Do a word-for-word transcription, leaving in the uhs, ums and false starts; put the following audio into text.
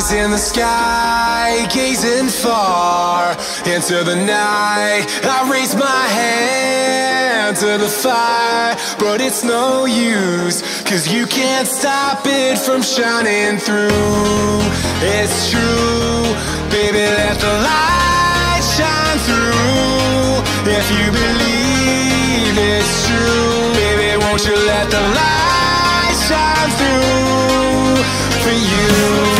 Eyes in the sky, gazing far into the night. I raise my hand to the fire, but it's no use, cause you can't stop it from shining through. It's true, baby, let the light shine through. If you believe it's true, baby, won't you let the light shine through for you?